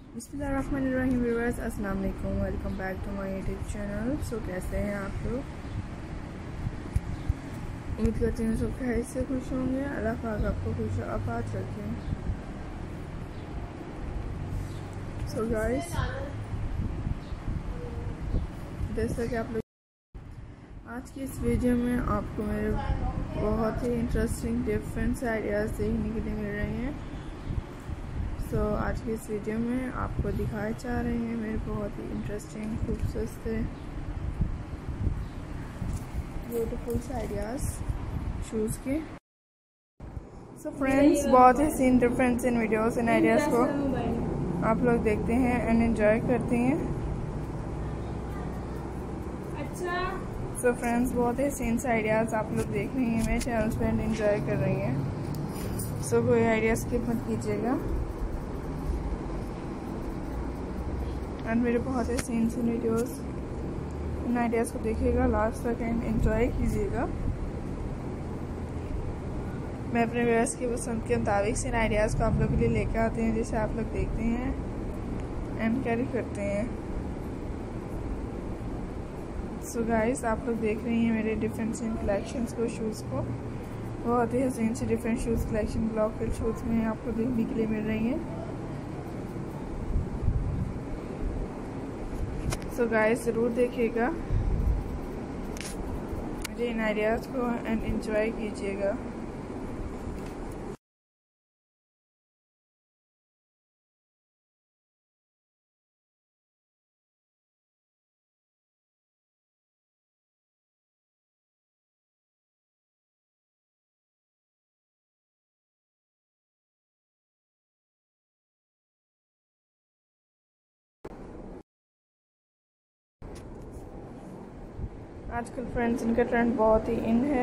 बिस्मिल्लाहिर्रहमानिर्रहीम व्यूअर्स, अस्सलाम वालेकुम। Welcome back to my YouTube channel. So कैसे हैं आप लोग? उम्मीद करती हूँ सब खैर से खुश होंगे। अल्लाह पाक आपको खुश आबाद रखें। सो गाइस, जैसा कि आप लोग आज की इस वीडियो में आपको मेरे बहुत ही इंटरेस्टिंग डिफरेंट आइडियाज़ देखने के लिए मिल रहे हैं। सो आज की इस वीडियो में आपको दिखाए जा रहे हैं मेरे बहुत ही इंटरेस्टिंग खूबसूरत ब्यूटीफुल आइडियाज़ शूज़ के। सो फ्रेंड्स, बहुत ही सीन डिफरेंस इन वीडियोस इन आइडियाज़ को आप लोग देखते हैं एंड एंजॉय करते हैं। सो फ्रेंड्स, बहुत ही सीन्स आइडियाज़ आप लोग देख रही हैं मेरे चैनल पे एंड एंजॉय कर रही हैं। सो कोई आइडियाज़ स्किप मत कीजिएगा एंड मेरे बहुत ही सीन्स इन वीडियोस इन आइडियाज़ को देखिएगा लास्ट तक एंड एंजॉय कीजिएगा। मैं अपने व्यूअर्स की पसंद के मुताबिक से इन आइडियाज़ को आप लोग के लिए लेकर आते हैं, जिसे आप लोग देखते हैं एंड कैरी करते हैं। सो गाइस, आप लोग देख रही हैं मेरे डिफरेंट सीन कलेक्शंस को, शूज़ को। बहुत ही हसीन से different shoes collection block fill shoes में आपको देखने के लिए मिल रही हैं। सो गाइस, ज़रूर देखिएगा मेरे इन आइडियाज़ को एंड एंजॉय कीजिएगा। आजकल फ्रेंड्स इनका ट्रेंड बहुत ही इन है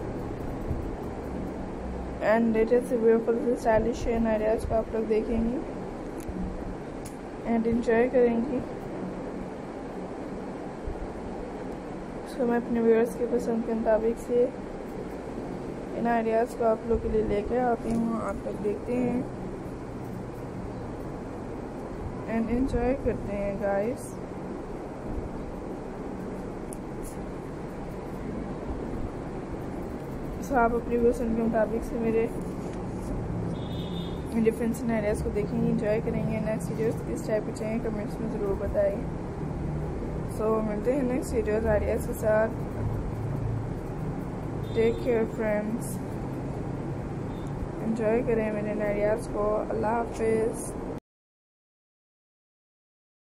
एंड लेटेस्ट ब्यूटीफुल स्टाइलिश इन आइडियाज़ को आप लोग देखेंगी एंड एंजॉय करेंगी। सो मैं अपने व्यूअर्स के पसंद के मुताबिक से इन आइडियाज़ को आप लोग के लिए लेकर आती हूँ। आप लोग देखते हैं एंड एंजॉय करते हैं गाइस। सो आप अपनी पसंद के मुताबिक से मेरे डिफरेंट सिनेरियोस को देखेंगे, एंजॉय करेंगे। नेक्स्ट वीडियोस किस टाइप के चाहिए कमेंट्स में ज़रूर बताइए। सो मिलते हैं नेक्स्ट वीडियोस आइडियाज़ के साथ। टेक केयर फ्रेंड्स, एंजॉय करें मेरे आइडियाज़ को। अल्लाह हाफिज़।